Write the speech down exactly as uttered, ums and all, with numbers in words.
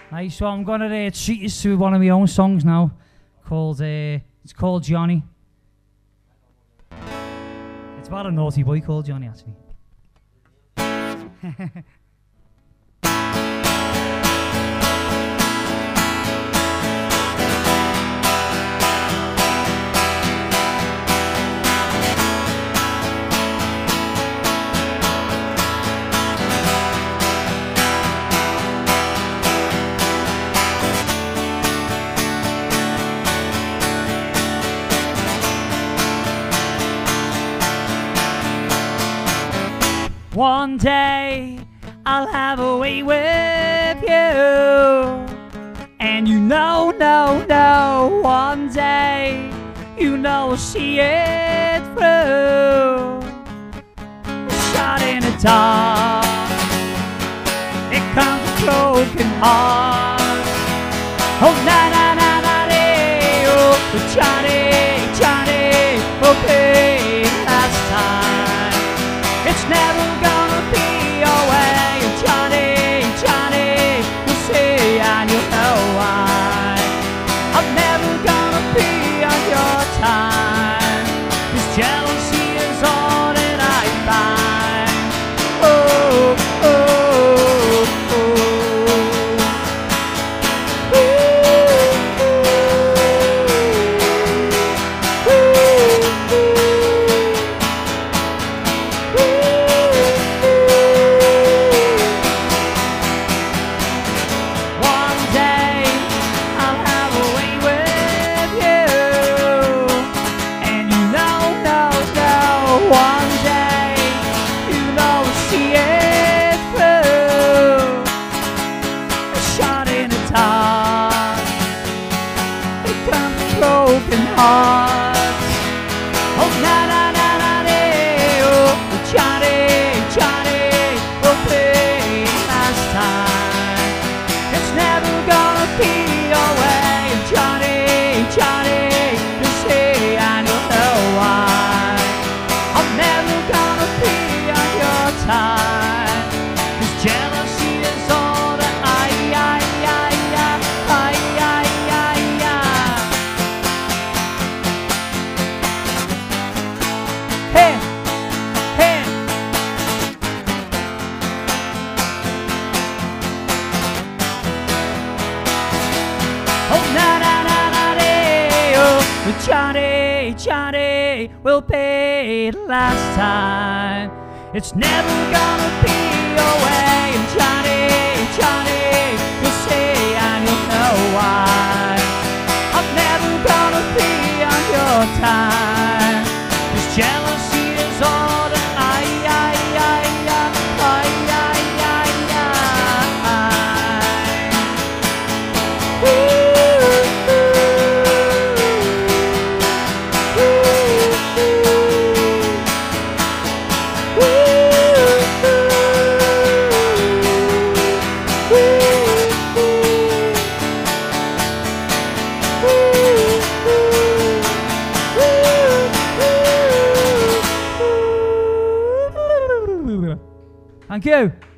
Right, so I'm gonna uh, treat you to one of my own songs now, called uh, it's called Johnny. It's about a naughty boy called Johnny, actually. One day I'll have a way with you, and you know, no, no. One day you know we'll see it through. Shot in the dark, it comes a broken heart. Oh, na na na na na, oh, Johnny, Johnny, will pay last time. It's never gonna be your way, Johnny, Johnny, you'll see and you'll know why. I'm never gonna be on your time, 'cause jealousy is all that I find. Oh, oh, oh. Ooh, ooh, ooh, ooh. One day I'll have a way with you, and you know, no, no. One day you know we'll see it through. A shot in the dark, it comes from broken hearts. Oh, na na na na na, oh, Johnny, Johnny, will pay last time. It's never gonna be your way, Johnny, Johnny, you'll see and you'll know why. I'm never gonna be on your time, 'cause jealousy is all that I, I, I, I, I, I, I, I. Hey, hey. Oh, na na na na na, oh, Johnny, Johnny, will pay last time. It's never gonna be your way, and Johnny, Johnny, you'll see and you'll know why. I'm never gonna be on your time, 'cause jealousy is all that I, I, I, I, I, I, I, I. Ooh, ooh, ooh, ooh, ooh, ooh, ooh, ooh. Thank you.